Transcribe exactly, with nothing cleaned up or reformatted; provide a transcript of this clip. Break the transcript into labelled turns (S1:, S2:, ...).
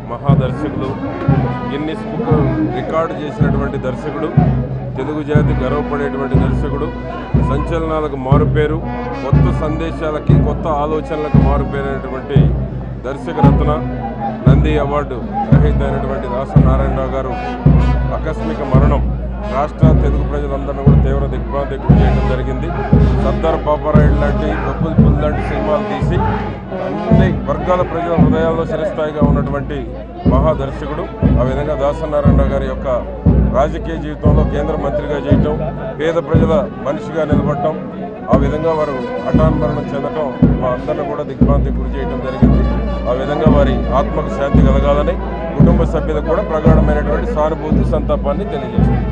S1: మహాదర్శకులు, Guinness book record చేసినటువంటి దర్శకుడు, తెలుగు జాతి గర్వపడేటువంటి దర్శకుడు, సంచలనాలకు మారుపేరు, కొత్త సందేశాలకి కొత్త ఆలోచనలకు మారుపేరైనటువంటి దర్శక రత్న, నంది అవార్డు గ్రహీత అయినటువంటి దాసరి నారాయణరావు గారు ఆకస్మిక మరణం రాష్ట్ర తెలుగు ప్రజలందరినీ కూడా తీవ్ర దిగ్భ్రాంతికి గురి చేయడం జరిగింది. సర్దార్ పాపారాయుడు లాంటి గొప్ప పుల్ లాంటి సినిమాలు తీసి అన్ని వర్గాల ప్రజల హృదయాల్లో చిరస్థాయిగా ఉన్నటువంటి మహాదర్శకుడు. ఆ విధంగా దాసరి నారాయణరావు గారి యొక్క రాజకీయ జీవితంలో కేంద్ర మంత్రిగా చేయటం, పేద ప్రజల మనిషిగా నిలబడటం, ఆ విధంగా వారు హఠాన్మరణం చెందటం మా అందరినీ కూడా దిగ్భ్రాంతికి గురి చేయడం జరిగింది. ఆ విధంగా వారి ఆత్మకు శాంతి కలగాలని కుటుంబ సభ్యులకు కూడా ప్రగాఢమైనటువంటి సానుభూతి, సంతాపాన్ని తెలియజేస్తుంది.